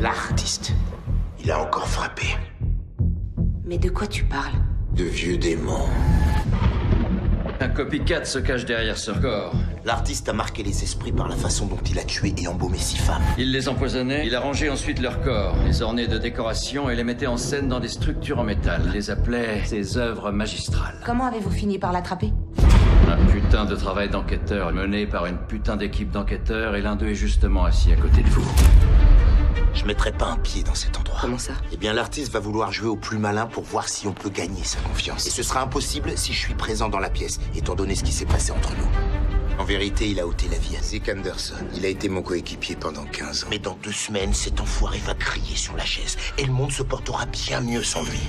L'artiste. Il a encore frappé. Mais de quoi tu parles? De vieux démons. Un copycat se cache derrière ce corps. L'artiste a marqué les esprits par la façon dont il a tué et embaumé 6 femmes. Il les empoisonnait, il arrangeait ensuite leur corps, les ornait de décorations et les mettait en scène dans des structures en métal. Il les appelait ses œuvres magistrales. Comment avez-vous fini par l'attraper? Un putain de travail d'enquêteur mené par une putain d'équipe d'enquêteurs et l'un d'eux est justement assis à côté de vous. Je mettrai pas un pied dans cet endroit. Comment ça? Eh bien, l'artiste va vouloir jouer au plus malin pour voir si on peut gagner sa confiance. Et ce sera impossible si je suis présent dans la pièce, étant donné ce qui s'est passé entre nous. En vérité, il a ôté la vie à Zeke Anderson. Il a été mon coéquipier pendant 15 ans. Mais dans 2 semaines, cet enfoiré va crier sur la chaise. Et le monde se portera bien mieux sans lui.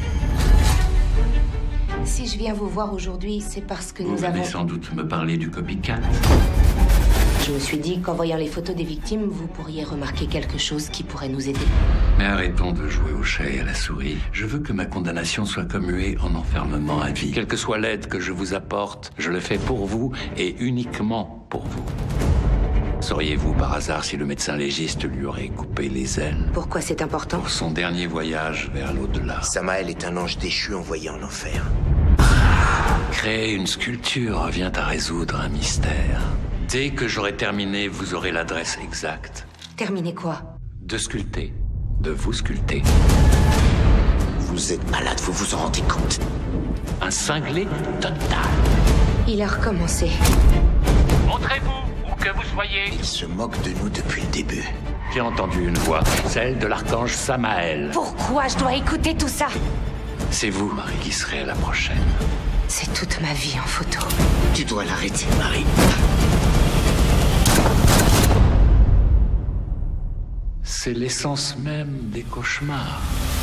Si je viens vous voir aujourd'hui, c'est parce que Vous venez sans doute me parler du copycat. Je me suis dit qu'en voyant les photos des victimes, vous pourriez remarquer quelque chose qui pourrait nous aider. Mais arrêtons de jouer au chat et à la souris. Je veux que ma condamnation soit commuée en enfermement à vie. Quelle que soit l'aide que je vous apporte, je le fais pour vous et uniquement pour vous. Sauriez-vous par hasard si le médecin légiste lui aurait coupé les ailes? Pourquoi c'est important? Pour son dernier voyage vers l'au-delà. Samael est un ange déchu envoyé en enfer. Créer une sculpture vient à résoudre un mystère. Dès que j'aurai terminé, vous aurez l'adresse exacte. Terminer quoi? De sculpter. De vous sculpter. Vous êtes malade, vous vous en rendez compte? Un cinglé total. Il a recommencé. Montrez-vous, où que vous soyez. Il se moque de nous depuis le début. J'ai entendu une voix, celle de l'archange Samael. Pourquoi je dois écouter tout ça? C'est vous, Marie, qui serez à la prochaine. C'est toute ma vie en photo. Tu dois l'arrêter, Marie. C'est l'essence même des cauchemars.